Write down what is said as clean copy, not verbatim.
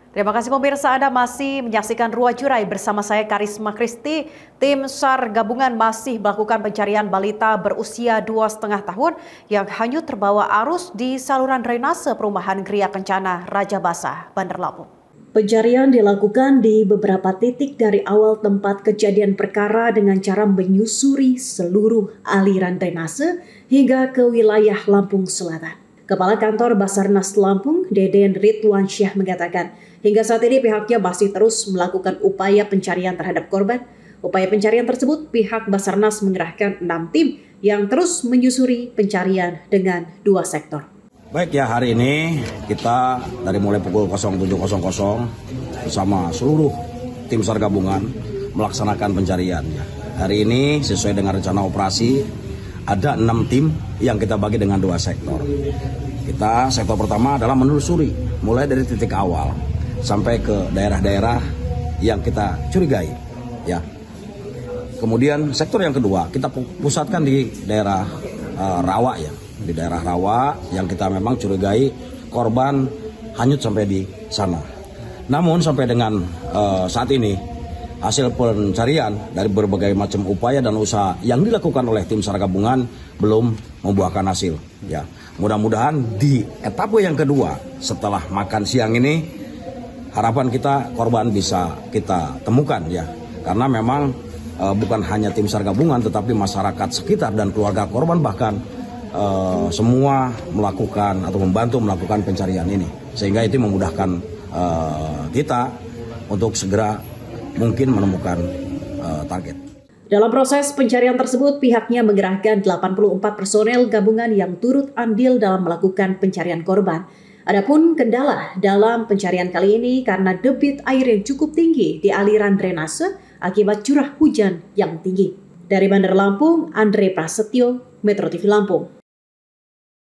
Terima kasih pemirsa, Anda masih menyaksikan Ruang Curai bersama saya Karisma Kristi. Tim SAR gabungan masih melakukan pencarian balita berusia 2,5 tahun yang hanyut terbawa arus di saluran drainase perumahan Gria Kencana, Raja Basah, Bandar Lampung. Pencarian dilakukan di beberapa titik dari awal tempat kejadian perkara dengan cara menyusuri seluruh aliran drainase hingga ke wilayah Lampung Selatan. Kepala Kantor Basarnas Lampung, Deden Ridwansyah mengatakan, hingga saat ini pihaknya masih terus melakukan upaya pencarian terhadap korban. Upaya pencarian tersebut, pihak Basarnas mengerahkan 6 tim yang terus menyusuri pencarian dengan 2 sektor. Baik ya, hari ini kita dari mulai pukul 07.00 bersama seluruh tim SAR gabungan melaksanakan pencarian. Hari ini sesuai dengan rencana operasi ada 6 tim yang kita bagi dengan 2 sektor. Sektor pertama adalah menelusuri mulai dari titik awal sampai ke daerah-daerah yang kita curigai. Ya. Kemudian sektor yang kedua kita pusatkan di daerah rawa ya. Di daerah rawa yang kita memang curigai korban hanyut sampai di sana. Namun sampai dengan saat ini hasil pencarian dari berbagai macam upaya dan usaha yang dilakukan oleh tim SAR gabungan belum membuahkan hasil. Ya, mudah-mudahan di etape yang kedua setelah makan siang ini harapan kita korban bisa kita temukan ya, karena memang bukan hanya tim SAR gabungan tetapi masyarakat sekitar dan keluarga korban bahkan semua melakukan atau membantu melakukan pencarian ini, sehingga itu memudahkan kita untuk segera mungkin menemukan target. Dalam proses pencarian tersebut, pihaknya mengerahkan 84 personel gabungan yang turut andil dalam melakukan pencarian korban. Adapun kendala dalam pencarian kali ini karena debit air yang cukup tinggi di aliran drainase akibat curah hujan yang tinggi. Dari Bandar Lampung, Andre Prasetyo, Metro TV Lampung.